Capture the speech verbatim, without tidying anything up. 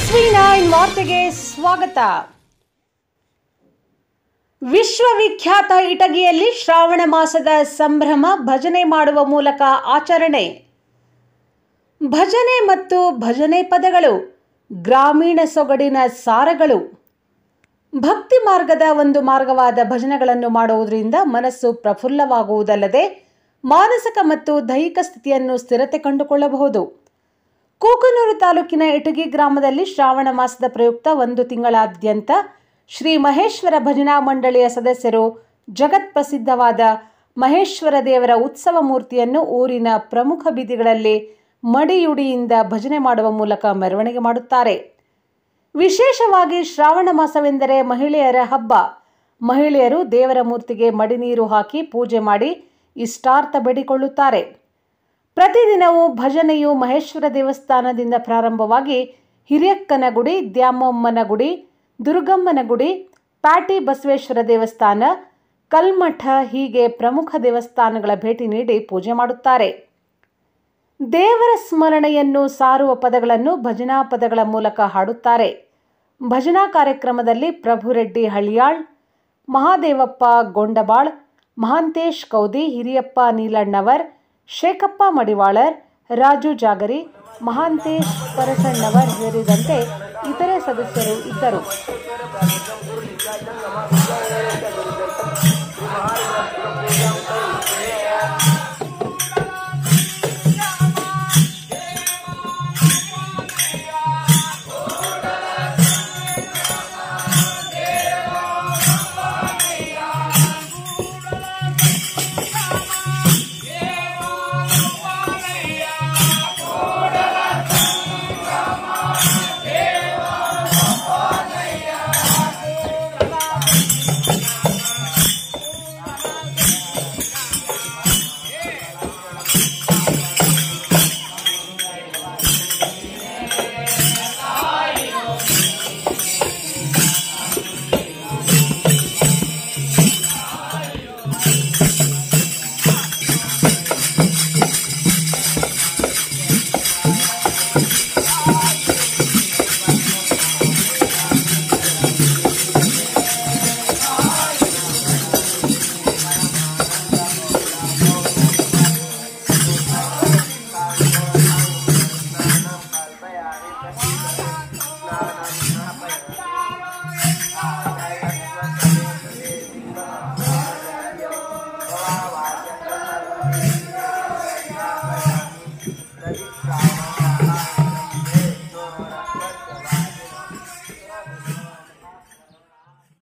S V nine ವಾರ್ತೆಗೆ ಸ್ವಾಗತ. ವಿಶ್ವವಿಖ್ಯಾತ ಇಟಗಿಯಲ್ಲಿ ಶ್ರಾವಣ ಮಾಸದ ಸಂಭ್ರಮ ಭಜನೆ ಮಾಡುವ ಮೂಲಕ ಆಚರಣೆ. ಭಜನೆ ಮತ್ತು ಭಜನೆ ಪದಗಳು ಗ್ರಾಮೀಣ ಸೊಗಡಿನ ಸಾರಗಳು. ಭಕ್ತಿ ಮಾರ್ಗದ ಒಂದು ಮಾರ್ಗವಾದ ಭಜನೆಗಳನ್ನು ಮಾಡುವುದರಿಂದ ಮನಸ್ಸು ಪ್ರಫುಲ್ಲವಾಗುವುದಲ್ಲದೆ ಮಾನಸಿಕ ಮತ್ತು ದೈಹಿಕ ಸ್ಥಿತಿಯನ್ನು ಸ್ಥಿರತೆ ಕಂಡುಕೊಳ್ಳಬಹುದು. ಕೂಕನೂರು ತಾಲೂಕಿನ ಇಟಗಿ ಗ್ರಾಮದಲ್ಲಿ ಶ್ರಾವಣ ಮಾಸದ ಪ್ರಯುಕ್ತ ಒಂದು ತಿಂಗಳಾದ್ಯಂತ ಶ್ರೀ ಮಹೇಶ್ವರ ಭಜನಾ ಮಂಡಳಿಯ ಸದಸ್ಯರು ಜಗತ್ ಪ್ರಸಿದ್ಧವಾದ ಮಹೇಶ್ವರ ದೇವರ ಉತ್ಸವ ಮೂರ್ತಿಯನ್ನು ಊರಿನ ಪ್ರಮುಖ ಬೀದಿಗಳಲ್ಲಿ ಮಡಿಯುಡಿಯಿಂದ ಭಜನೆ ಮಾಡುವ ಮೂಲಕ ಮೆರವಣಿಗೆ ಮಾಡುತ್ತಾರೆ. ವಿಶೇಷವಾಗಿ ಶ್ರಾವಣ ಮಾಸವೆಂದರೆ ಮಹಿಳೆಯರ ಹಬ್ಬ. ಮಹಿಳೆಯರು ದೇವರ ಮೂರ್ತಿಗೆ ಮಡಿ ನೀರು ಹಾಕಿ ಪೂಜೆ ಮಾಡಿ ಇಷ್ಟಾರ್ಥ ಬೇಡಿಕೊಳ್ಳುತ್ತಾರೆ. ಪ್ರತಿದಿನವೂ ಭಜನೆಯು ಮಹೇಶ್ವರ ದೇವಸ್ಥಾನದಿಂದ ಪ್ರಾರಂಭವಾಗಿ ಹಿರಿಯಕ್ಕನ ಗುಡಿ, ದ್ಯಾಮಮ್ಮನ ಗುಡಿ, ದುರ್ಗಮ್ಮನ ಗುಡಿ, ಪ್ಯಾಟಿ ಬಸವೇಶ್ವರ ದೇವಸ್ಥಾನ, ಕಲ್ಮಠ ಹೀಗೆ ಪ್ರಮುಖ ದೇವಸ್ಥಾನಗಳ ಭೇಟಿ ನೀಡಿ ಪೂಜೆ ಮಾಡುತ್ತಾರೆ. ದೇವರ ಸ್ಮರಣೆಯನ್ನು ಸಾರುವ ಪದಗಳನ್ನು ಭಜನಾ ಪದಗಳ ಮೂಲಕ ಹಾಡುತ್ತಾರೆ. ಭಜನಾ ಕಾರ್ಯಕ್ರಮದಲ್ಲಿ ಪ್ರಭುರೆಡ್ಡಿ ಹಳಿಯಾಳ್, ಮಹಾದೇವಪ್ಪ ಗೊಂಡಬಾಳ್, ಮಹಾಂತೇಶ್ ಕೌದಿ, ಹಿರಿಯಪ್ಪ ನೀಲಣ್ಣವರ್, ಶೇಖಪ್ಪ ಮಡಿವಾಳರ್, ರಾಜು ಜಾಗರಿ, ಮಹಾಂತೇಶ್ ಪರಸಣ್ಣವರ್ ಸೇರಿದಂತೆ ಇತರೆ ಸದಸ್ಯರು ಇದ್ದರು. Thank you.